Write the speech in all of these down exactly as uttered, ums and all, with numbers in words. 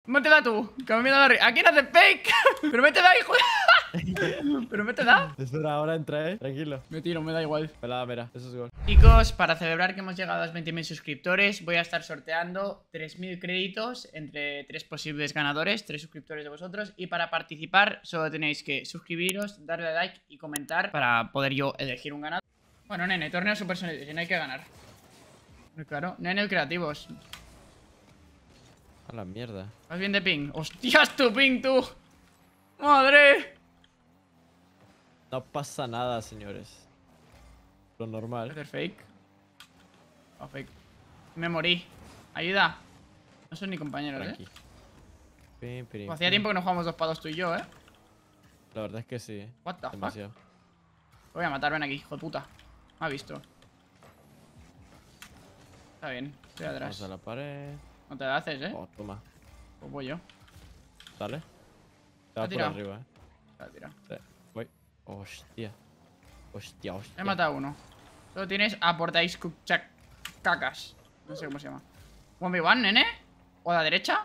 Métela tú, que me da arriba. Aquí no hace fake. Pero métela, hijo. Pero métela. Espera, ahora entra, eh. Tranquilo. Me tiro, me da igual. Pelada, mira, eso es gol. Chicos, para celebrar que hemos llegado a los veinte mil suscriptores, voy a estar sorteando tres mil créditos entre tres posibles ganadores, tres suscriptores de vosotros. Y para participar solo tenéis que suscribiros, darle a like y comentar para poder yo elegir un ganador. Bueno, nene, torneo Super Sonic Edition, hay que ganar. Claro, nene, creativos. A la mierda. ¿Vas bien de ping? ¡Hostias, tu ping, tú! ¡Madre! No pasa nada, señores. Lo normal. ¿Hacer fake? Oh, fake. Me morí. Ayuda. No son ni compañeros, Tranqui. eh. Pim, pim, Pues hacía pim. tiempo que no jugamos dos palos tú y yo, eh. La verdad es que sí, eh. What the fuck? Demasiado. Te voy a matar, ven aquí, hijo de puta. Me ha visto. Está bien, estoy atrás. Vamos a la pared. No te la haces, eh. Oh, toma. Pues voy yo. Dale. Ha Estaba por tirado. arriba, eh. Te la tira. Sí. Voy. Hostia. Hostia, hostia. He matado a uno. Solo tienes a portáis cacas. No sé cómo se llama. uno ve uno, nene. O a la derecha.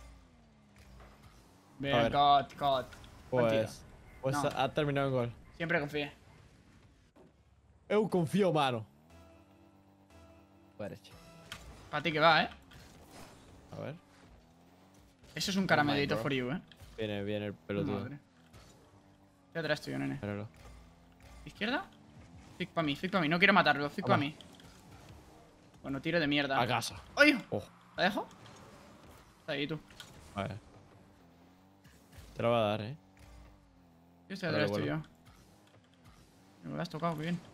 Bien, ver. cut, cut. Buen tiro. Pues. Pues No. ha, ha terminado en gol. Siempre confíe. Eu confío, mano. Derecha. Para ti que va, eh. A ver. Eso es un caramelito bro. for you, eh. Viene, viene el pelotudo. Madre. Estoy atrás tuyo, nene. Míralo. ¿Izquierda? Fick pa' mí, fick pa' mí. No quiero matarlo, fick pa' Toma. mí. Bueno, tiro de mierda. A casa. ¡Ay! Oh. ¿La dejo? Está ahí, tú. A ver. Te lo va a dar, eh. Yo estoy Vale, atrás vuelvo. tuyo. Me lo has tocado, qué bien.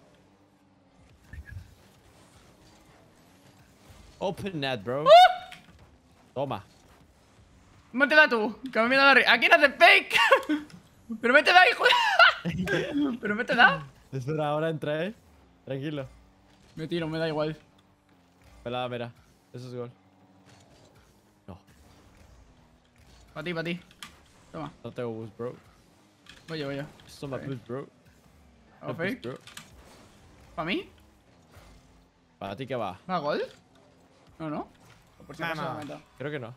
Open net, bro. Toma. Métela tú, que me da la arriba. Aquí no hace fake. Pero métela, hijo. Pero métela. Espera, ahora entra, eh. Tranquilo. Me tiro, me da igual. Pelada, mira. Eso es gol. No. Para ti, para ti. Toma, No tengo boost, bro. voy yo, voy yo. Esto me Está bien. boost, bro. ¿Hago No boost, fake? bro. ¿Para mí? ¿Para ti qué va? ¿Va gol? No, no. Por si acaso Vamos. lo meto. Creo que no.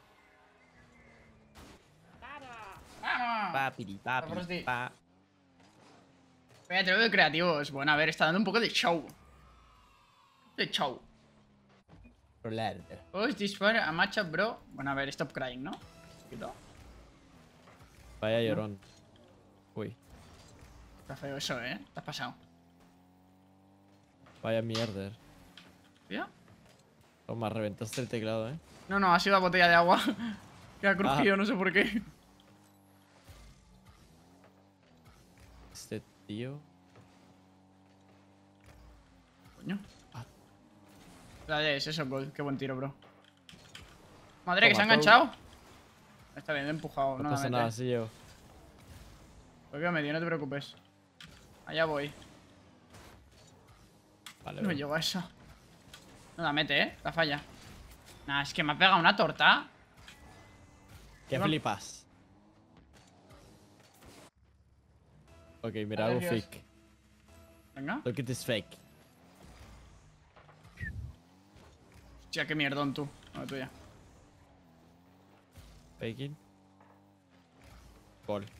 ¡Vamos! Papiri, papi, Frosti. pa. Voy a tener de creativos. Bueno, a ver, está dando un poco de show. De show. Push this for a matchup, bro. Bueno, a ver, stop crying, ¿no? Quito. Vaya llorón. Uy. Está feo eso, ¿eh? Te has pasado. Vaya mierder. ¿Tío? Toma, reventaste el teclado, eh. No, no, ha sido la botella de agua. Que ha crujido, Ah. no sé por qué. Este tío. Coño. Ah. Dale, es eso, gol. Qué buen tiro, bro. Madre, que se ha Toma, enganchado. Está bien, me he empujado. No No, pasa la nada, mete. sí llevo. Voy a medio, no te preocupes. Allá voy. Vale, No bro. llego a esa. No la mete, ¿eh? La falla. Nah, es que me ha pegado una torta. ¿Qué Iba- flipas? Ok, mira, Ay, hago Dios. fake. Venga. Look at this fake. Hostia, qué mierdón tú. No, tuya. Faking. Gol.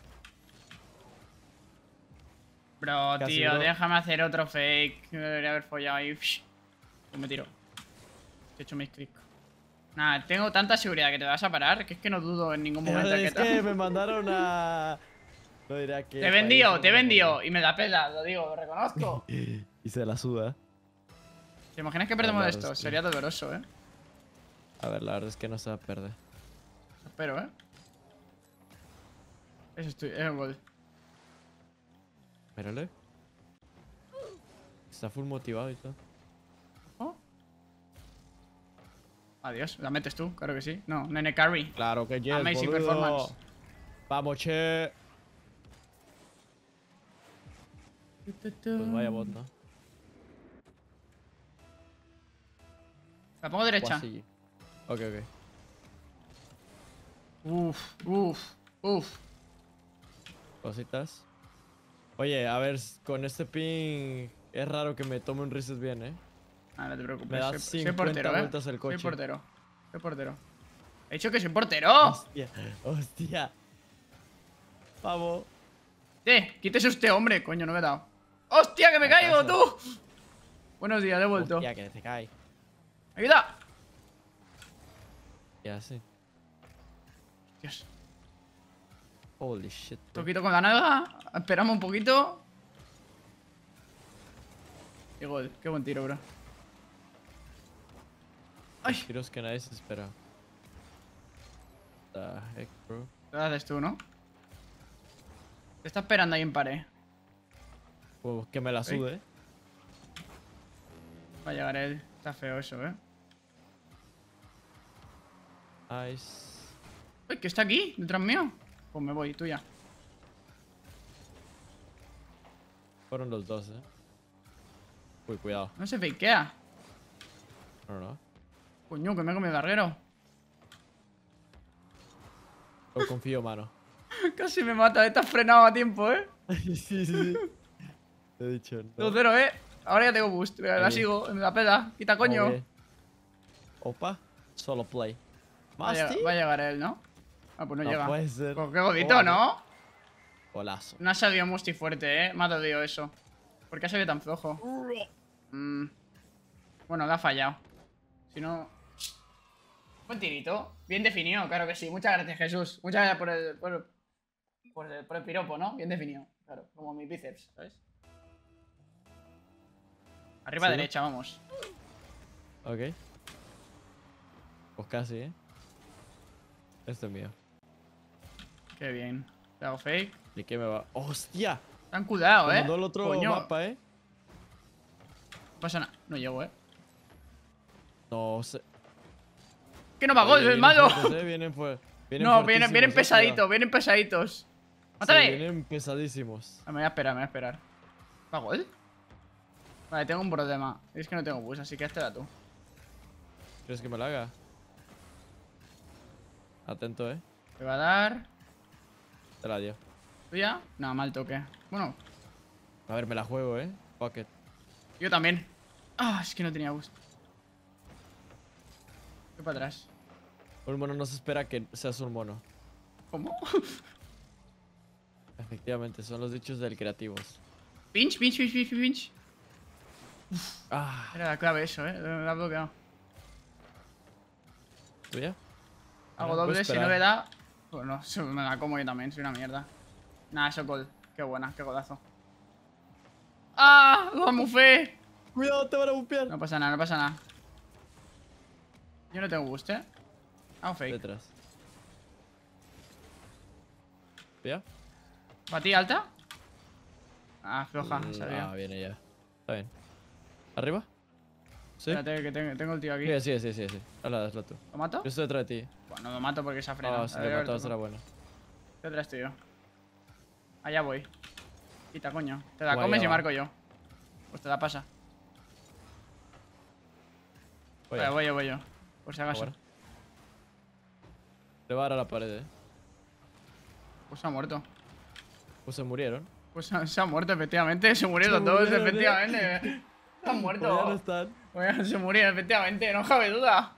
Bro, Casi, tío, bro. déjame hacer otro fake. Me debería haber follado ahí. Pues me tiro. He hecho mis clic. Nada, tengo tanta seguridad que te vas a parar que es que no dudo en ningún momento es que que te... me mandaron a... No dirá que... Te he vendido, te he vendido. Y me da pela, lo digo, lo reconozco. Y se la suda. ¿Te imaginas que perdemos Claro, esto? sí. Sería doloroso, ¿eh? A ver, la verdad es que no se va a perder. Espero, ¿eh? Eso estoy, es un gol. Mírale. Está full motivado y todo. Oh. Adiós, la metes tú, claro que sí. No, Nene Carry. Claro que yes, Amazing boludo. performance. Vamos, che. Pues vaya bot, ¿no? La pongo derecha. Guasillo. Ok, ok. Uf, uf, uf. Cositas. Oye, a ver, con este ping es raro que me tome un reset bien, ¿eh? Ah, no te preocupes. Me da soy, soy cincuenta portero, ¿eh? vueltas el coche. Soy portero. Soy portero. He dicho que soy portero. Hostia, hostia. Vamos. Eh, quítese usted, hombre. Coño, no me he dado. ¡Hostia, que me A caigo, casa. tú! Buenos días, he vuelto. Hostia, que te cae. ¡Ayuda! Ya sí. Dios. Holy shit. bro. Toquito con la nalga. Esperamos un poquito. Y gol. Qué buen tiro, bro. ¡Ay! Los tiros que nadie se espera. The heck, bro. ¿Qué haces tú, no? Te está esperando ahí en pared. Pues que me la sude. Va a llegar él. Está feo eso, eh. Nice. ¡Ay, que está aquí! Detrás mío. Pues me voy, tú ya. Fueron los dos, eh. Uy, cuidado. No se fakea. No, no. Coño, que me come el barrero. No confío, mano. Casi me mata. Estás frenado a tiempo, eh. sí, sí, sí. Te he dicho, no. dos cero, eh. Ahora ya tengo boost. La Ahí. sigo. Me la pela. Quita, coño. Vamos bien. Opa. Solo play. Va a, ¿Más, llegar, va a llegar él, ¿no? Ah, pues no, No llega. puede ser. Pues qué godito, Joder. ¿no? Golazo. No ha salido Musti fuerte, eh. Me ha dolido eso. ¿Por qué ha salido tan flojo? Mm. Bueno, le ha fallado. Si no... Buen tirito. Bien definido, claro que sí. Muchas gracias, Jesús. Muchas gracias por el, por el, por el, por el piropo, ¿no? Bien definido. Claro, como mis bíceps, ¿sabes? Arriba a Sí. derecha, vamos. Ok. Pues casi, eh. Este es mío. Qué bien. Te hago fake. ¿Y qué me va? ¡Hostia! Ten cuidado, Me eh. mandó el otro Coño, mapa, eh. no pasa nada. No llego, eh. No sé. Que no va Oye, gol, es vienen malo. fuertes, eh, Vienen, fue- vienen No, vienen, fuertísimos, vienen eh, pesaditos, cuidado. vienen pesaditos. Sí, ¡Mátame! vienen pesadísimos. Ah, me voy a esperar, me voy a esperar. ¿Va gol? Vale, tengo un problema. Es que no tengo bus, así que este da tú. ¿Quieres que me la haga? Atento, eh. Te va a dar. Te la dio. ¿Tuya? No, mal toque. Bueno, A ver, me la juego, eh. Fuck it. yo también. Ah, es que no tenía bus. Voy para atrás. Un mono no se espera que seas un mono. ¿Cómo? Efectivamente, son los dichos del creativos. Pinch, pinch, pinch, pinch, pinch. Ah, Era la clave eso, eh. La ha bloqueado. ¿tuya? Hago Bueno, doble, puedes si no esperar. me da. Bueno, se me la como yo también, soy una mierda. Nada, eso gol. Qué buena, qué golazo. ¡Ah! ¡Lo mufé! Cuidado, te van a bumpear. No pasa nada, no pasa nada. Yo no tengo boost, eh. Hago fake. Detrás. ¿Ya? ¿Para ti alta? Ah, floja, Mm, sabía. Ah, viene ya. Está bien. ¿Arriba? ¿Sí? Espérate, que tengo, tengo el tío aquí. Sí, sí, sí, sí, sí. Hazla, hazla tú. ¿Lo mato? Yo estoy detrás de ti. Bueno, lo mato porque se ha frenado. Ah, si A te ver, matabas tú. era bueno. ¿Qué otra estoy yo? Allá voy. Quita, coño. Te la Guay, comes ya y va. marco yo. Pues te la pasa. Oye, Vale, voy yo, voy yo. Por si acaso. ahora. Le va a dar a la pared, eh. Pues se ha muerto. Pues se murieron. Pues se ha, se ha muerto, efectivamente. Se murieron Se todos, murieron, ¿eh? efectivamente. Se han Pues ya no muerto. están. Bueno, se murieron, efectivamente. No cabe duda.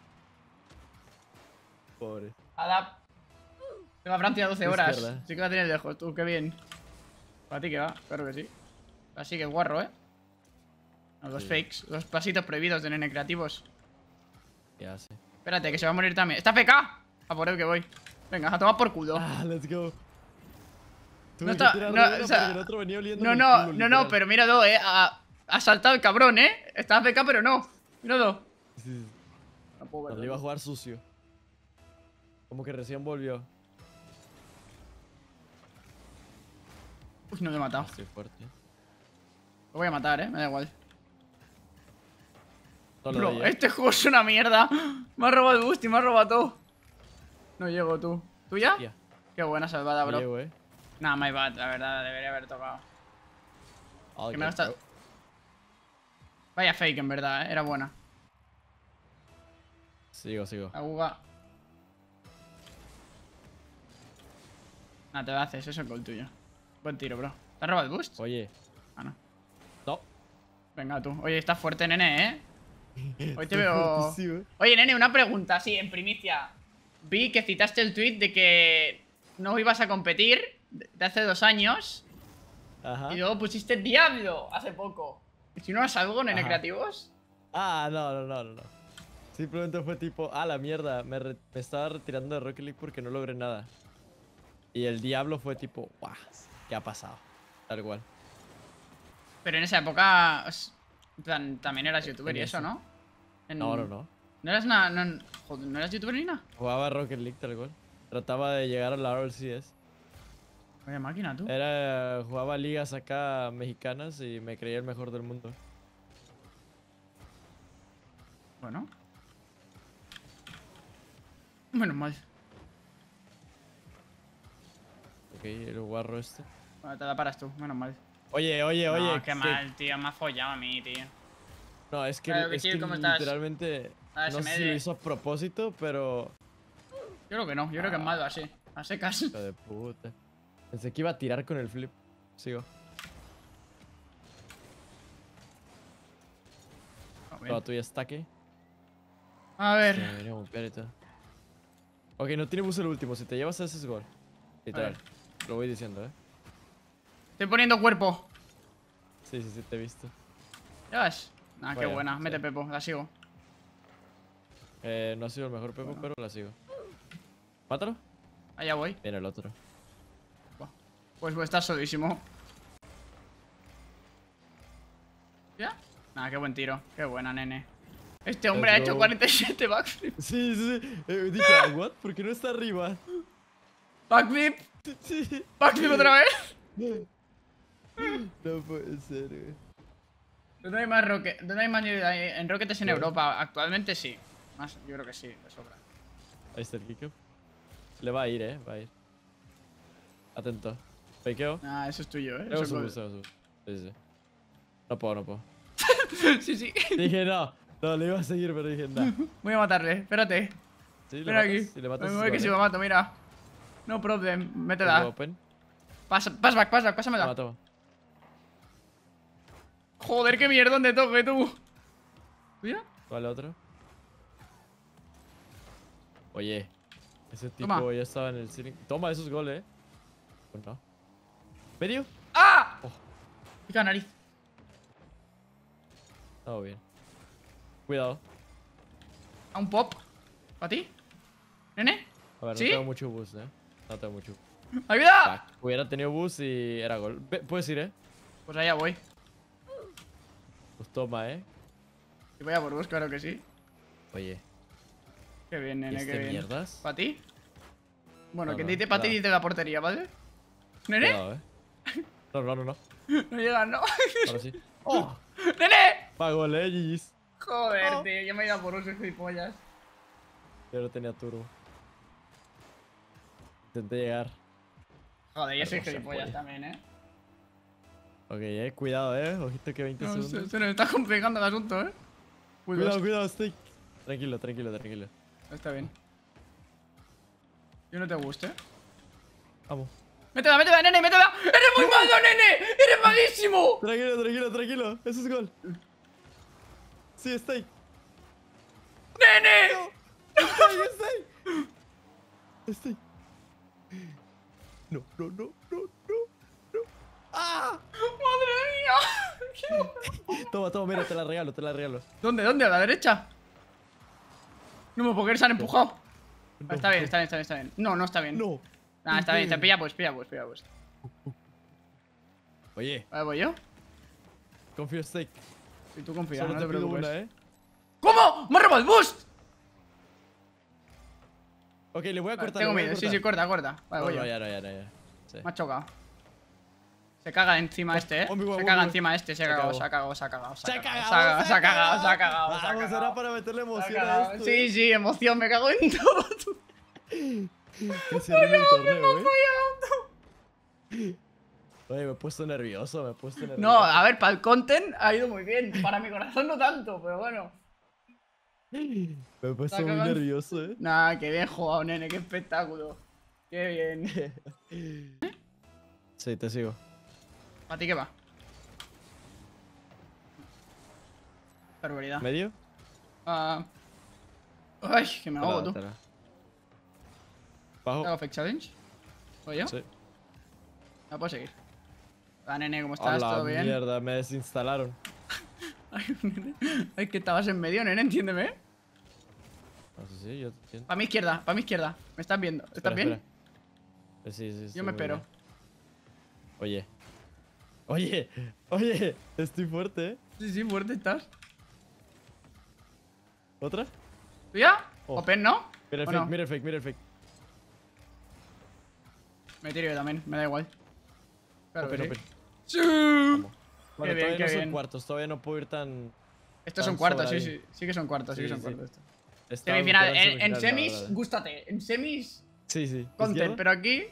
Pobre. A la... Tengo a Francia doce horas. Izquierda. Sí que la tienes lejos, tú, qué bien. Para ti que va, claro que sí. Así que guarro, ¿eh? No, los Sí. fakes, los pasitos prohibidos de nene creativos. Ya sé. Espérate, que se va a morir también. ¡Está F K! A por él que voy. Venga, a tomar por culo. Ah, let's go. Tuve No que está- tirar no, de una o sea, porque el otro venía oliendo No, el no, culo, no, no, literal. pero míralo, eh. Ha, ha saltado el cabrón, eh. Está A F K, pero no. Míralo. Sí, sí. No puedo Cuando verlo. iba a jugar sucio. Como que recién volvió. Uy, no lo he matado. Estoy fuerte. Lo voy a matar, eh. Me da igual. No lo Bro, doy, eh. este juego es una mierda. Me ha robado el boost y me ha robado todo. No llego, tú. ¿Tú ya? Tía, Qué buena salvada, no bro. llego, eh. Nah, my bad, la verdad, debería haber tocado. All Que me ha good, gastado. bro. Vaya fake, en verdad, eh. Era buena. Sigo, sigo. La uva. Nah, te la haces, eso es gol tuyo. Buen tiro, bro. ¿Te has robado el boost? Oye. Ah, no. No. Venga, tú. Oye, estás fuerte, nene, eh. Hoy te veo. Fuertísimo, eh. Oye, nene, una pregunta, sí, en primicia. vi que citaste el tweet de que no ibas a competir de hace dos años. Ajá. Y luego pusiste Diablo hace poco. ¿Y si no has algo, nene Ajá. creativos? Ah, no, no, no, no, no. Simplemente fue tipo, ah, la mierda, me, re- me estaba retirando de Rocket League porque no logré nada. Y el Diablo fue tipo, guau, ¿qué ha pasado? Tal cual. Pero en esa época, os- en plan, también eras youtuber En y eso, ese. ¿no? En- No, no, no. ¿No eras nada? No, joder, ¿no eras youtuber ni nada? Jugaba Rocket League tal cual. Trataba de llegar a la R L C S. Vaya máquina, tú. Era, jugaba ligas acá mexicanas y me creía el mejor del mundo. Bueno. Menos mal. Ok, el guarro este. Bueno, te la paras tú, menos mal. Oye, oye, oye. No, qué que- mal, tío. Me ha follado a mí, tío. No, es que, Claro que es sí, que ¿cómo estás? literalmente. Ah, no se sé me si de- lo hizo a propósito, pero. Yo creo que no, yo creo que es malo así. A secas. Hijo de puta. Pensé que iba a tirar con el flip. Sigo. A ver. Todo tuyo está aquí. A ver. Sí, me viene a bombear y todo. Ok, no tiene bus el último. Si te llevas ese es gol. Literal. Lo voy diciendo, eh. Estoy poniendo cuerpo. Sí, sí, sí, te he visto. ¿Ya ves? Ah, qué Vaya, buena. sí. Mete Pepo, la sigo. Eh, no ha sido el mejor Pepo, Bueno. pero la sigo. ¿Mátalo? Allá voy. Viene el otro. Pues pues estás solísimo. ¿Ya? Nada, qué buen tiro. Qué buena, nene. Este hombre ha Let's hecho go. cuarenta y siete backflip. Sí, sí, sí. Eh, dije, "Ah, ¿what? ¿Por qué no está arriba? Backflip. Sí. Backflip otra vez. No puede ser, güey. ¿Dónde hay más rocket? ¿Dónde hay más nivel? En Rockets en ¿Qué? Europa. Actualmente sí. Más, yo creo que sí, de sobra. Ahí está el kick-up. Le va a ir, eh. Va a ir. Atento. Fakeo. Ah, eso es tuyo, eh. Tengo Eso su es boost, tengo su boost. Sí, sí. No puedo, no puedo. sí, sí. Dije, no. No, le iba a seguir, pero dije, no. Voy a matarle, espérate. Sí, le Ven matas. aquí. Si le matas, Me es voy que gol, si eh. lo mato, mira. No problem, Tengo métela. open. Pass, pass back, pass back, Toma, pásamela. toma. Joder, qué mierda de toque, tú. ¿Mira? Vale, otro. Oye. Ese tipo Toma. ya estaba en el ceiling. Toma esos goles, eh. Pues no. ¿Medio? ¡Ah! Oh. Pica nariz. Todo bien. Cuidado. A un pop. ¿Para ti? ¿Nene? A ver, no ¿Sí? tengo mucho boost, eh. No tengo mucho. ¡Ayuda! Fuck. Hubiera tenido boost y era gol. Ve- puedes ir, eh. Pues allá voy. Pues toma, eh. Y voy a por vos, claro que sí. Oye. Qué bien, ¿Y nene, este qué bien. mierdas? ¿Para ti? Bueno, No, que no, dice para ti cuidado. dice la portería, ¿vale? ¿Nene? Cuidado, eh. No, no, no, no. No llega, ¿no? Ahora sí. ¡Oh! ¡Nene! Pa' gol, eh, G G's. Joder, Oh. tío, yo me he ido a por vos, gilipollas. Yo no tenía turbo. Intenté llegar. Joder, yo Pero soy no se gilipollas puede. también, ¿eh? Ok, eh. Cuidado, eh. Ojito que veinte No, se, segundos. se nos está complicando el asunto, ¿eh? Uy, Cuidado, dos. cuidado, Steak. Tranquilo, tranquilo, tranquilo. Está bien. Yo no te guste. Vamos. ¡Métela, métela, nene, métela! ¡Eres muy malo, nene! ¡Eres malísimo! Tranquilo, tranquilo, tranquilo. Eso es gol. Sí, Steak. ¡Nene! Steak, Steak. Steak. No, no, no, no, no, no. ¡Ah! ¡Madre mía! Toma, toma, mira, te la regalo, te la regalo. ¿Dónde, dónde? ¿A la derecha? No me puedo creer, se han empujado. No, está bien, no, está bien, está bien, está bien. No, no está bien. No. Nah, está bien, te pilla pues, pilla pues, pilla pues. Oye, Vale, voy yo. confío en Steak. Y tú confías, Solo no te te pido preocupes. una, eh. ¿Cómo? ¡Me ha robado el boost! Ok, le voy a Vale, cortar. tengo le voy a miedo, sí, cortar. sí, corta, corta. Vale, No, voy no, yo. ya no, ya no, ya. Sí. Me ha chocado. Se caga encima este, eh. Bombi, bombi, Se caga bombi. encima este, se ha Se cagado, cagó. se ha cagado, se ha cagado. Se ha cagado, Se ha cagado, se ha cagado, se ha cagado. se ha Vamos, cagado. era para meterle Se ha emoción a cagado. esto. Sí, sí, emoción, me cago en todo. tú. Que se ríe el torneo, eh. Oye, me he puesto nervioso, me he puesto nervioso. No, a ver, para el content ha ido muy bien. Para mi corazón no tanto, pero bueno. Me he puesto Se ha muy cagado. nervioso, eh. Nah, qué bien jugado, nene, qué espectáculo. Qué bien. Sí, te sigo. ¿Para ti qué va? Barbaridad. ¿Medio? Ah. Ay, que me ahogo, tú. Tela, tela. Bajo. ¿Hago fake challenge? ¿O yo? Sí. No puedo seguir. Hola, nene, ¿cómo estás? Hola, ¿Todo bien? mierda, me desinstalaron. Ay, nene. Ay, que estabas en medio, nene, entiéndeme. No sé si, yo te entiendo. Para mi izquierda, para mi izquierda. ¿Me estás viendo? ¿Estás Espera, bien? espera. Eh, Sí, sí, sí. Yo me espero. Oye. Oye, oye, estoy fuerte, ¿eh? Sí, sí, fuerte estás. ¿Otra? ¿Tú ya? Oh. ¿Open, no? Mira el ¿O fake, no? mira el fake, mira el fake. Me tiro yo también, me da igual. Claro Open, que open. sí. ¡Sí! Vamos. Bueno, bien, todavía qué no son bien. cuartos, todavía no puedo ir tan... Estos tan son cuartos, sí, sobradín. sí. Sí que son cuartos, sí, Sí, que son sí. cuartos. Estos. Estaba Semifinal, buscando en, en semifinal, la semis, verdad. gústate. En semis, Sí, sí. content, ¿Izquierda? pero aquí...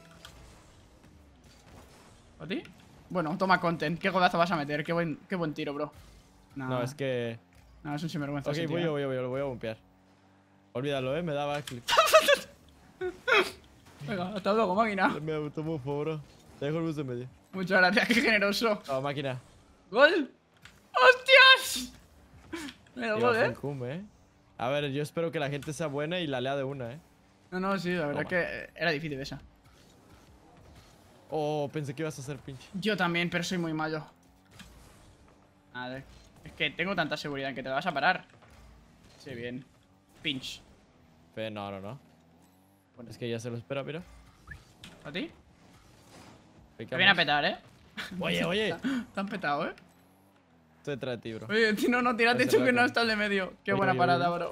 ¿A ti? Bueno, toma content. ¿Qué golazo vas a meter? Qué buen, qué buen tiro, bro. Nah. No, es que... No, es un sinvergüenza Ok, ese tío, voy eh. yo, voy yo, voy yo, lo voy a bompear. Olvídalo, eh, me da backflip. Venga, hasta luego, máquina. Me automufo, bro. Te dejo el bus de medio. Muchas gracias, qué generoso. Chao, máquina. ¡Gol! ¡Hostias! Me da Iba gol, full eh. cum, eh. A ver, yo espero que la gente sea buena y la lea de una, eh. No, no, sí, la verdad Toma. que eh, era difícil esa. Oh, pensé que ibas a hacer pinche. Yo también, pero soy muy malo. A ver. Es que tengo tanta seguridad en que te vas a parar. Sí, bien. Pinch. Fe, no, no, no. Bueno, Es que ya se lo espera, mira. ¿a ti? Pica Te viene a más. petar, ¿eh? Oye, oye. Te han petado, ¿eh? Estoy detrás de ti, bro. Oye, tío, no, no, tírate Ese tú que rato. no está el de medio. Qué Oye, buena oye, parada, oye. bro.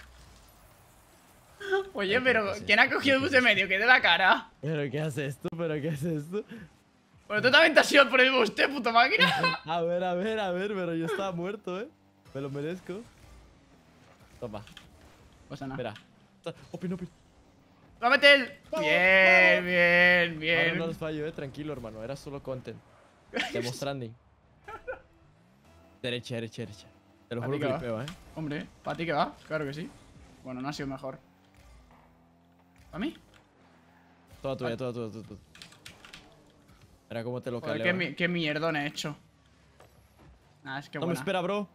Oye, Ay, pero ¿qué es ¿quién ha esto? cogido el ¿Qué bus es de esto? medio? Que de la cara. ¿Pero qué hace esto? ¿Pero qué hace esto? Bueno, tú también te has ido por el bus, ¿eh, puto máquina? A ver, a ver, a ver, pero yo estaba muerto, eh. Me lo merezco. Toma, Pasa nada. espera. Open, open. ¡Va a meter! Vamos, Bien, vamos. bien, Ahora no bien. los fallo, eh. Tranquilo, hermano. Era solo content. Demostrando. Derecha, derecha, derecha. Te lo A juro ti que que le va. pego, eh. Hombre, ¿para ti que va? Claro que sí. Bueno, no ha sido mejor. ¿Para mí? Toda tuya, toda tuya, toda tuya. Mira cómo te lo Joder, caleo. qué, eh. mi- qué mierdón he hecho. Nada, es que No me buena. espera, bro.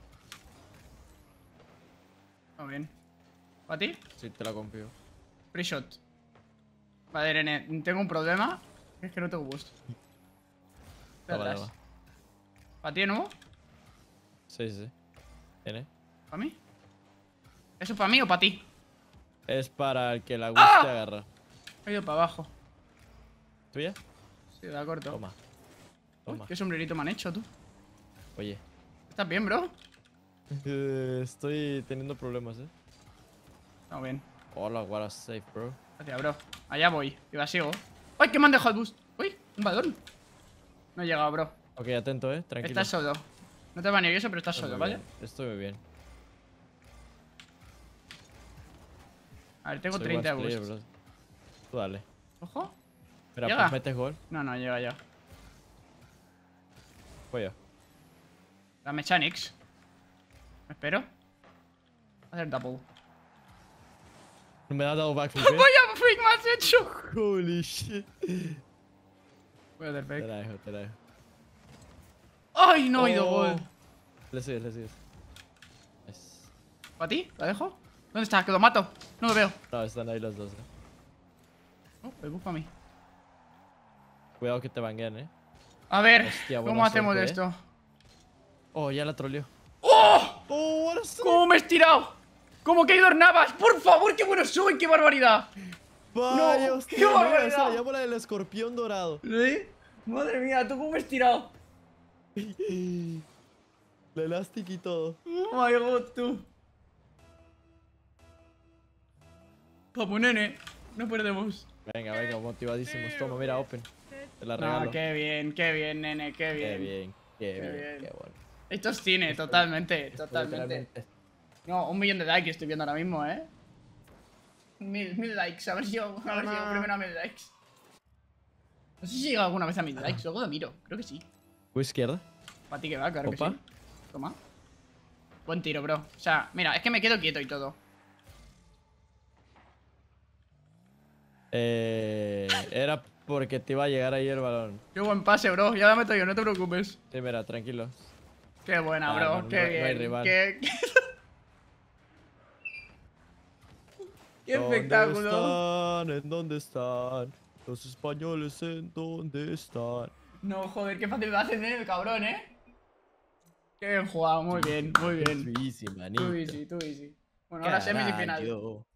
Muy bien. ¿Para ti? Sí, te la confío. Free shot. Vale, nene, tengo un problema. Es que no tengo boost. Toma, toma. ¿Para ti de nuevo? Sí, sí. Tiene. ¿Para mí? ¿Eso para mí o para ti? Es para el que la guste ¡Ah! agarrar. He ido para abajo. ¿Tuya? Sí, de acuerdo. Toma. Uy, Toma. ¿qué sombrerito me han hecho, tú? Oye. ¿Estás bien, bro? Eh, estoy teniendo problemas, eh. Estamos bien. Hola, what a safe, bro. Gracias, bro. Allá voy. Y la sigo. ¡Ay, que me han dejado el boost! ¡Uy! Un balón. No he llegado, bro. Ok, atento, eh. Tranquilo. Estás solo. No te va nervioso, pero estás Estoy solo, muy ¿vale? bien, Estoy muy bien. A ver, tengo Soy treinta de worst boost. player, bro. Tú dale. Ojo. Mira, ¿Llega? pues metes gol. No, no, llega ya. Voy yo. La mechanics. Me espero. Hacer double. No me ha dado backflip, eh. ¡Vaya freak me has hecho! Holy shit. Voy a hacer Te fake. la dejo, te la dejo. ¡Ay, no he ido Oh. gol! Le sigues, le sigues. Nice. ¿Para ti? ¿La dejo? ¿Dónde está? Que lo mato. No lo veo. No, están ahí los dos, eh. Oh, el bus para mí. Cuidado que te banguean, eh. A ver, Hostia, ¿cómo buena hacemos suerte, esto? Oh, ya la troleó. ¡Oh! Oh, what a save. ¿Cómo me he estirado? ¿Cómo que he ido en Navas? ¡Por favor, qué bueno soy! ¡Qué barbaridad! Vaya, No, hostia, qué mira, barbaridad. esa la llamo la del escorpión dorado. ¿Sí? Madre mía, ¿tú cómo me he estirado? La elastic y todo. Oh my god, tú. Vamos, nene. No perdemos. Venga, venga, motivadísimos. Toma, mira, open. Te la regalo. No, qué bien, qué bien, nene, qué bien. Qué bien, qué, Qué bien, bien. qué bueno. Esto es cine, totalmente, Esto totalmente. literalmente- No, un millón de likes estoy viendo ahora mismo, ¿eh? Mil, mil likes, a ver si llego, a ver si llego primero a mil likes. No sé si he llegado alguna vez a mil likes, luego lo miro, creo que sí. Voy izquierda. Para ti que va, claro Opa. que sí. Toma. Buen tiro, bro. O sea, mira, es que me quedo quieto y todo. Eh, era porque te iba a llegar ahí el balón. Qué buen pase, bro. Ya la meto yo, no te preocupes. Sí, mira, tranquilo. Qué buena, Ah, bro. no, qué no- no bien. hay rival. Qué- ¡Qué espectáculo! ¿Dónde están? ¿En dónde están? Los españoles, ¿en dónde están? No, joder, qué fácil me va a hacer el cabrón, ¿eh? Qué bien jugado, muy bien, muy bien. Too easy, manito. Tú easy, tú easy. Bueno, ahora semis y final. Carayo.